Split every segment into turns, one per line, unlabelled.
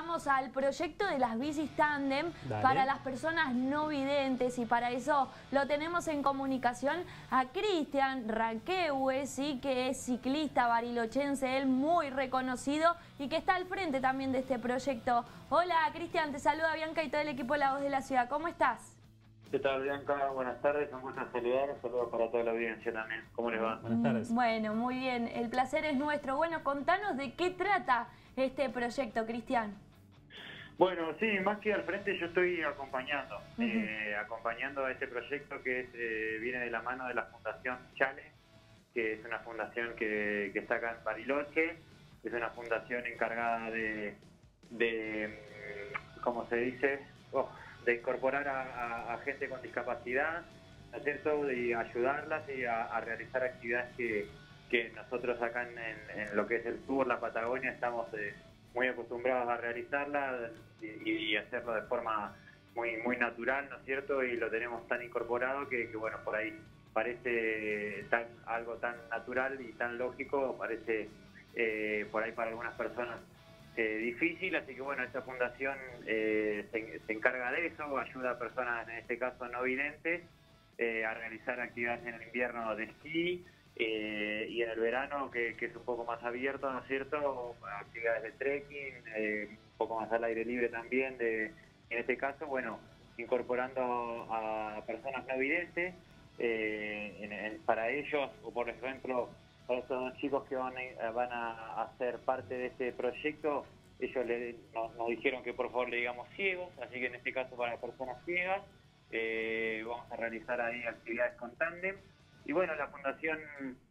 vamos al proyecto de las bicis tándem
Dale.
para las personas no videntes, y para eso lo tenemos en comunicación a Cristian Raquehue, ¿sí? Que es ciclista barilochense, él muy reconocido y que está al frente también de este proyecto. Hola Cristian, te saluda Bianca y todo el equipo de La Voz de la Ciudad. ¿Cómo estás?
¿Qué tal, Bianca? Buenas tardes, un gusto saludar, saludos para toda la audiencia también. ¿Cómo les va?
Buenas tardes.
Bueno, muy bien, el placer es nuestro. Bueno, contanos de qué trata este proyecto, Cristian.
Bueno, sí, más que al frente yo estoy acompañando, acompañando a este proyecto que es, viene de la mano de la Fundación Chale, que es una fundación que está acá en Bariloche, es una fundación encargada de ¿cómo se dice? De incorporar a gente con discapacidad, ¿no es cierto? De ayudarlas y a realizar actividades que nosotros acá en lo que es el sur, la Patagonia, estamos muy acostumbrados a realizarla y hacerlo de forma muy natural, ¿no es cierto? Y lo tenemos tan incorporado que bueno, por ahí parece algo tan natural y tan lógico, parece por ahí para algunas personas difícil, así que bueno, esta fundación se encarga de eso, ayuda a personas, en este caso no videntes, a realizar actividades en el invierno de esquí y en el verano, que es un poco más abierto, ¿no es cierto? Actividades de trekking, un poco más al aire libre también, en este caso, bueno, incorporando a personas no videntes, para ellos, o por ejemplo, para estos dos chicos que van a ser parte de este proyecto, ellos nos dijeron que por favor le digamos ciegos, así que en este caso para personas ciegas vamos a realizar ahí actividades con tándem. Y bueno, la fundación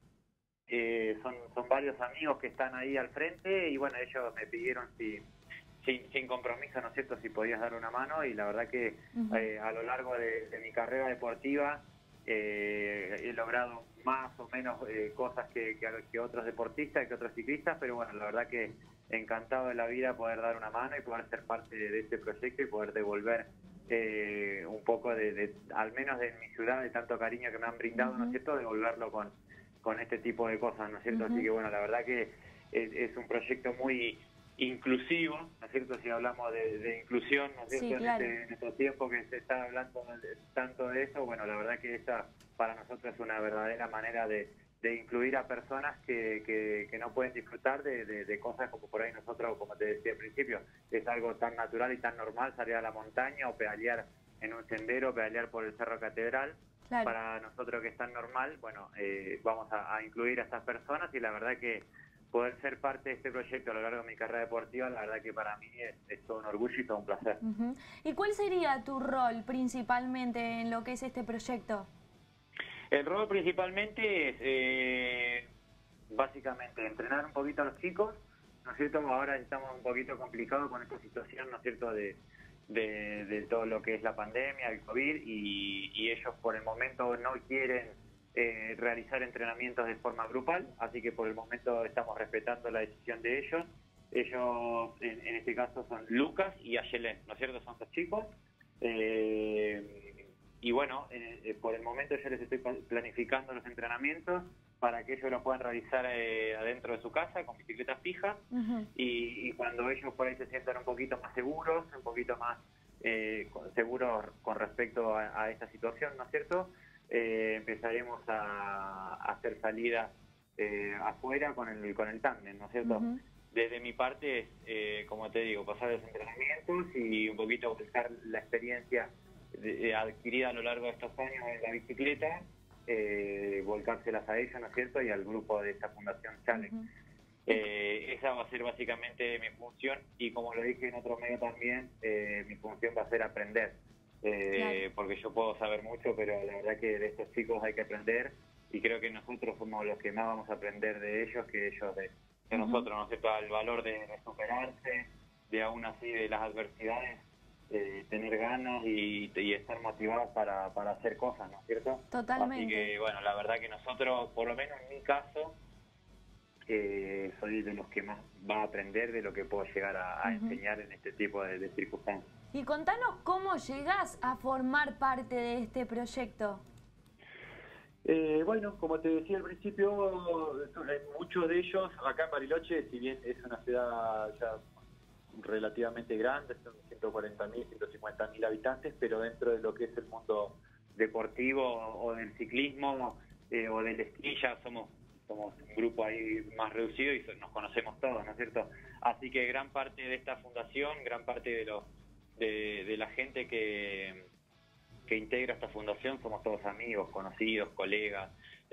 son varios amigos que están ahí al frente y bueno, ellos me pidieron sin compromiso, ¿no es cierto?, si podías dar una mano, y la verdad que a lo largo de mi carrera deportiva he logrado más o menos cosas que otros deportistas, que otros ciclistas, pero bueno, la verdad que encantado de la vida poder dar una mano y poder ser parte de este proyecto y poder devolver un poco al menos de mi ciudad, de tanto cariño que me han brindado, ¿no es cierto?, devolverlo con este tipo de cosas, ¿no es cierto? Así que bueno, la verdad que es un proyecto muy inclusivo, ¿no es cierto? Si hablamos de inclusión, ¿no es cierto?
Sí, claro.
En estos tiempos que se está hablando tanto de eso, bueno, la verdad que esta para nosotros es una verdadera manera de incluir a personas que no pueden disfrutar de cosas como por ahí nosotros, como te decía al principio, es algo tan natural y tan normal salir a la montaña o pedalear en un sendero, pedalear por el Cerro Catedral.
Claro.
Para nosotros que es tan normal, bueno, vamos a incluir a estas personas, y la verdad que poder ser parte de este proyecto a lo largo de mi carrera deportiva, la verdad que para mí es todo un orgullo y todo un placer.
¿Y cuál sería tu rol principalmente en lo que es este proyecto?
El rol principalmente es básicamente entrenar un poquito a los chicos, ¿no es cierto? Ahora estamos un poquito complicados con esta situación, ¿no es cierto?, de todo lo que es la pandemia, el COVID, y ellos por el momento no quieren realizar entrenamientos de forma grupal, así que por el momento estamos respetando la decisión de ellos. Ellos, en este caso, son Lucas y Ayelén, ¿no es cierto? Son dos chicos. Y bueno, por el momento yo les estoy planificando los entrenamientos para que ellos lo puedan realizar adentro de su casa con bicicletas fijas, y cuando ellos por ahí se sientan un poquito más seguros, un poquito más seguros con respecto a esta situación, ¿no es cierto?, empezaremos a hacer salidas afuera con el tándem, ¿no es cierto? Desde mi parte, como te digo, pasar los entrenamientos y un poquito buscar la experiencia adquirida a lo largo de estos años en la bicicleta, volcárselas a ellos, ¿no es cierto?, y al grupo de esta Fundación Chale. Esa va a ser básicamente mi función, y como lo dije en otro medio también, mi función va a ser aprender, claro, porque yo puedo saber mucho, pero la verdad que de estos chicos hay que aprender, y creo que nosotros somos los que más vamos a aprender de ellos que ellos de nosotros, ¿no es cierto?, el valor de superarse, de aún así de las adversidades, tener ganas y estar motivados para hacer cosas, ¿no es cierto?
Totalmente.
Así que bueno, la verdad que nosotros, por lo menos en mi caso, soy de los que más va a aprender de lo que puedo llegar a enseñar en este tipo de circunstancias.
Y contanos cómo llegás a formar parte de este proyecto.
Bueno, como te decía al principio, muchos de ellos acá en Bariloche, si bien es una ciudad ya relativamente grande, son 140.000, 150.000 habitantes, pero dentro de lo que es el mundo deportivo o del ciclismo o del esquí ya somos un grupo ahí más reducido y nos conocemos todos, ¿no es cierto? Así que gran parte de esta fundación, gran parte de la gente que integra esta fundación somos todos amigos, conocidos, colegas.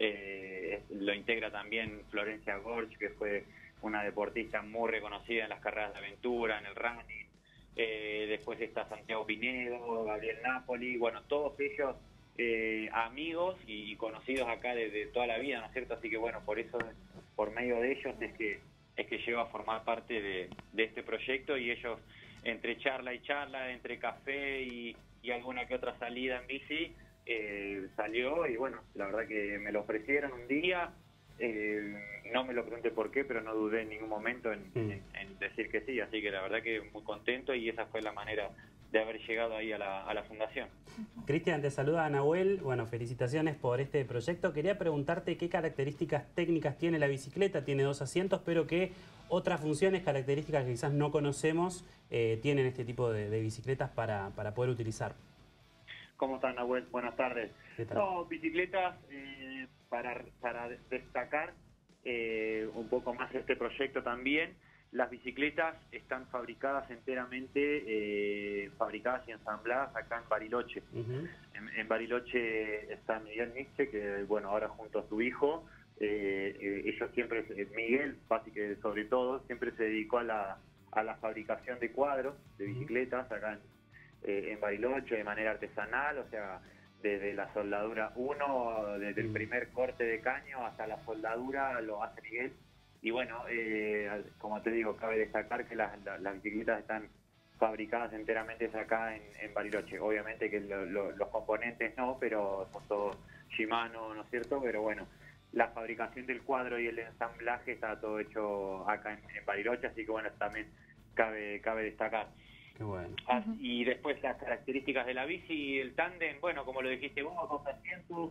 Lo integra también Florencia Gorch, que fue una deportista muy reconocida en las carreras de aventura, en el running. Después está Santiago Pinedo, Gabriel Napoli, bueno, todos ellos amigos y conocidos acá desde toda la vida, ¿no es cierto? Así que bueno, por eso, por medio de ellos es que llego a formar parte de este proyecto, y ellos, entre charla y charla, entre café y alguna que otra salida en bici, salió, y bueno, la verdad que me lo ofrecieron un día, no me lo pregunté por qué, pero no dudé en ningún momento en decir que sí, así que la verdad que muy contento, y esa fue la manera de haber llegado ahí a la fundación.
Cristian, te saluda Nahuel. Bueno, felicitaciones por este proyecto. Quería preguntarte qué características técnicas tiene la bicicleta. Tiene 2 asientos, pero qué otras funciones, características que quizás no conocemos, tienen este tipo de bicicletas para poder utilizar.
¿Cómo están, Nahuel? Buenas tardes. No, bicicletas, para destacar un poco más este proyecto también. Las bicicletas están fabricadas enteramente, fabricadas y ensambladas acá en Bariloche. En Bariloche está Miguel Nietzsche, que bueno, ahora junto a su hijo, ellos siempre, Miguel, básicamente sobre todo, siempre se dedicó a la fabricación de cuadros, de bicicletas, acá en Bariloche, de manera artesanal, o sea, desde la soldadura 1, desde el primer corte de caño hasta la soldadura lo hace Miguel. Y bueno, como te digo, cabe destacar que las bicicletas están fabricadas enteramente acá en Bariloche. Obviamente que los componentes no, pero son todos Shimano, ¿no es cierto? Pero bueno, la fabricación del cuadro y el ensamblaje está todo hecho acá en Bariloche, así que bueno, también cabe destacar.
Qué bueno.
Y después las características de la bici, el tándem, bueno, como lo dijiste vos, 2 asientos,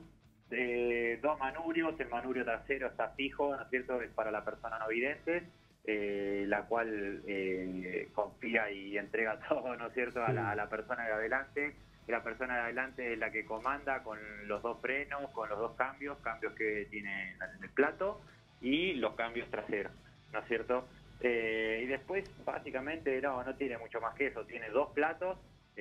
2 manurios, el manurio trasero está fijo, ¿no es cierto?, es para la persona no vidente, la cual confía y entrega todo, ¿no es cierto?, a la persona de adelante. La persona de adelante es la que comanda con los 2 frenos, con los 2 cambios que tiene en el plato, y los cambios traseros, ¿no es cierto? Y después, básicamente, no tiene mucho más que eso. Tiene 2 platos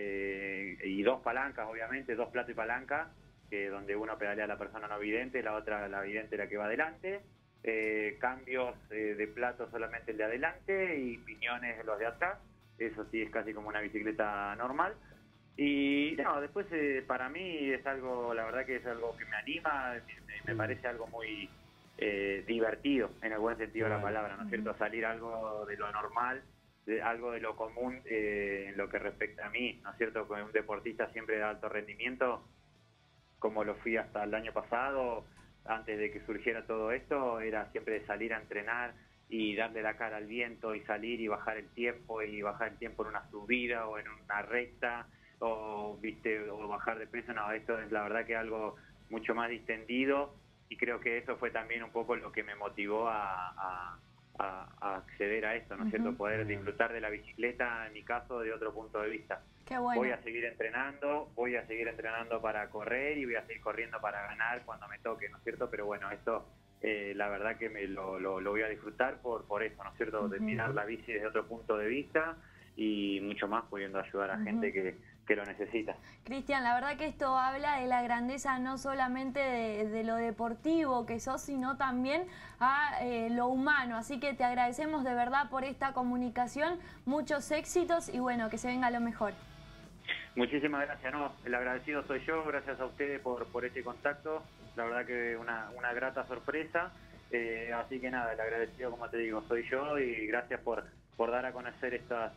y 2 palancas, obviamente, 2 platos y palanca, donde uno pedalea a la persona no vidente, la otra, la vidente, la que va adelante. Cambios de plato solamente el de adelante, y piñones los de atrás. Eso sí es casi como una bicicleta normal. Y no, después para mí es algo, la verdad que es algo que me anima, me parece algo muy divertido, en el buen sentido de la palabra, ¿no es cierto? Salir algo de lo normal, algo de lo común en lo que respecta a mí, ¿no es cierto? Como un deportista siempre de alto rendimiento, como lo fui hasta el año pasado, antes de que surgiera todo esto, era siempre de salir a entrenar y darle la cara al viento y salir y bajar el tiempo, en una subida o en una recta, o bajar de peso. No, esto es la verdad que algo mucho más distendido, y creo que eso fue también un poco lo que me motivó a acceder a esto, ¿no es cierto? Poder disfrutar de la bicicleta, en mi caso, de otro punto de vista.
Qué bueno.
Voy a seguir entrenando para correr, y voy a seguir corriendo para ganar cuando me toque, ¿no es cierto? Pero bueno, esto la verdad que lo voy a disfrutar por eso, ¿no es cierto? De mirar la bici desde otro punto de vista, y mucho más pudiendo ayudar a gente que lo necesita.
Cristian, la verdad que esto habla de la grandeza no solamente de lo deportivo que sos, sino también a lo humano. Así que te agradecemos de verdad por esta comunicación, muchos éxitos, y bueno, que se venga lo mejor.
Muchísimas gracias, no, el agradecido soy yo, gracias a ustedes por este contacto, la verdad que una grata sorpresa, así que nada, el agradecido, como te digo, soy yo, y gracias por dar a conocer estas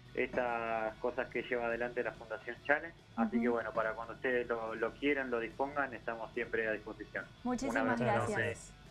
cosas que lleva adelante la Fundación Challenge. Así que bueno, para cuando ustedes lo quieran, lo dispongan, estamos siempre a disposición.
Muchísimas gracias.